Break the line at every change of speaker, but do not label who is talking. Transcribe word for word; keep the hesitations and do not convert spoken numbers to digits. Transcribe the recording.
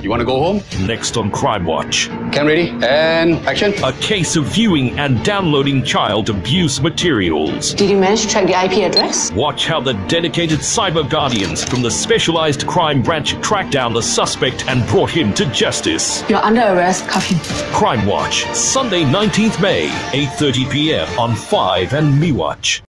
You want to go home?
Next on Crimewatch.
Cam ready? And action.
A case of viewing and downloading child abuse materials.
Did you manage to track the I P address?
Watch how the dedicated cyber guardians from the specialized crime branch tracked down the suspect and brought him to justice.
You're under arrest. Cuff him.
Crimewatch, Sunday nineteenth May, eight thirty p m on five and Crimewatch.